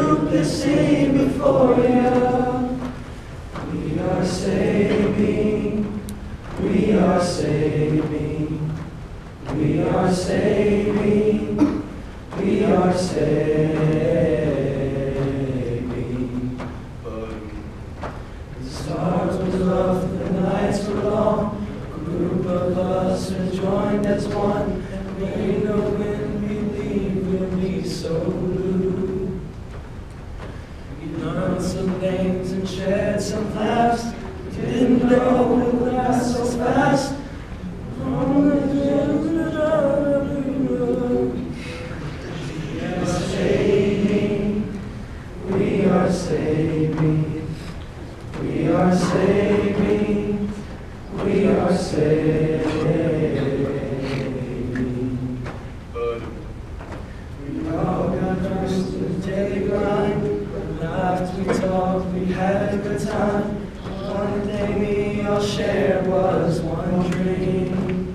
group that sing before you. We are saving, we are saving, we are saving, we are saving. The stars were rough, the nights were long, a group of us are joined as one, and we know when we leave we'll be so blue. We learned some names and shared some laughs, we didn't know it would last so fast. We are saving, we are saving, we are saving, we are saving. We all got used to the daily grind, we laughed, we talked, we had a good time. One thing we all shared was one dream.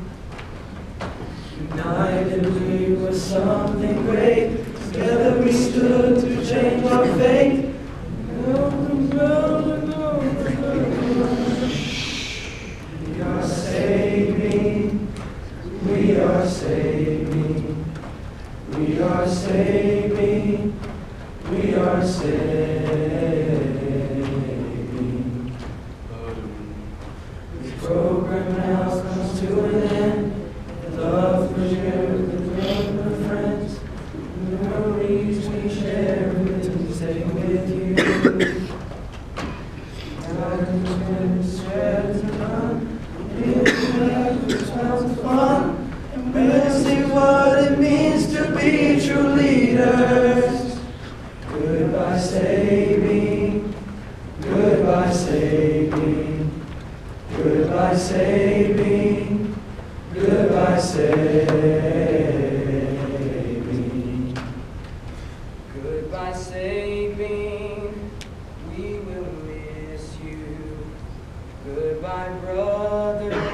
United we were something great, together we stood to change our fate. We are saving, we are saving, we are saving, we are saving. This program now comes to an end. Love we share with a group of friends. Memories we share with to stay with you. Fun, and we'll see what it means to be true leaders. Goodbye saving, goodbye saving, goodbye saving, goodbye saving, goodbye saving, we will miss you. Goodbye brother.